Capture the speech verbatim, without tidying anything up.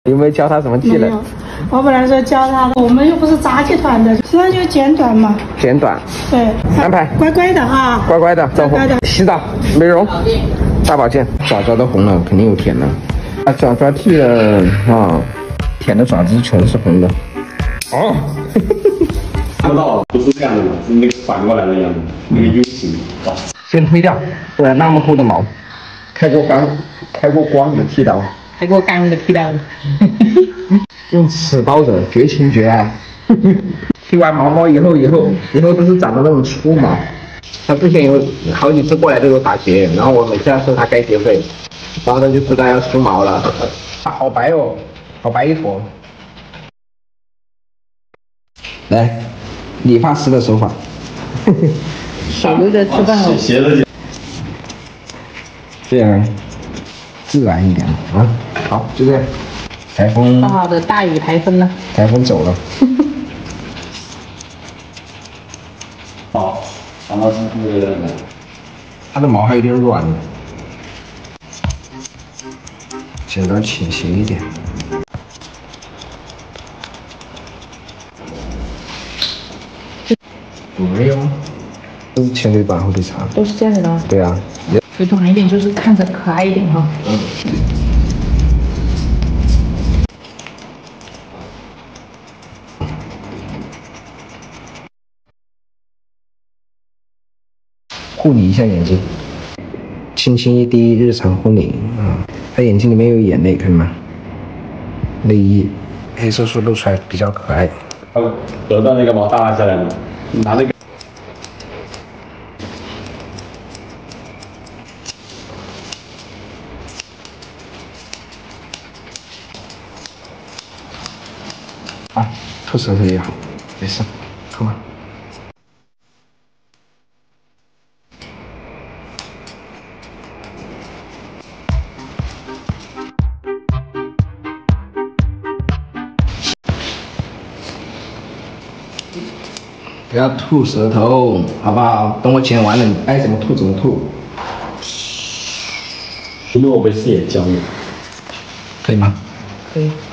有没有教他什么技能？ 我本来说教他的，我们又不是杂技团的，实际上就剪短嘛。 剪短。对。安排。乖乖的哈。乖乖的，走。乖乖的。洗澡、美容、大保健。爪爪都红了，肯定有舔的。啊，爪爪剃了啊，舔的爪子全是红的。哦。 看不到，不是这样的，是那个反过来的样子，那个 U 型。 先推掉，不然那么厚的毛。开过光，开过光的剃刀。 开过干的剃刀。 用此刀者绝情绝爱。剃完毛毛以后，以后以后都是长的那种粗毛。他之前有好几次过来对我打结，然后我每次要收他该结费，然后他就知道要梳毛了。好白哦，好白一坨。来，理发师的手法。 手留着吃饭哦。 斜着。 这样自然一点啊。好，就这样。台风。 好好的大雨台风呢？ 台风走了。 好，然后是那个， 它的毛还有点软，剪刀倾斜一点。没有，都是前腿短后腿长。 都是这样子的吗？ 对啊。 腿短一点就是看着可爱一点哈。嗯。 护理一下眼睛，轻轻一滴日常护理啊。他眼睛里面有眼泪，看到吗？泪液，黑色素露出来比较可爱。 他得到那个毛大拉下来了，拿那个。 啊，吐舌头也好，没事，看吧。不要吐舌头，好不好？等我剪完了，你爱怎么吐怎么吐。 因为我被师爷教的， 可以吗？ 可以。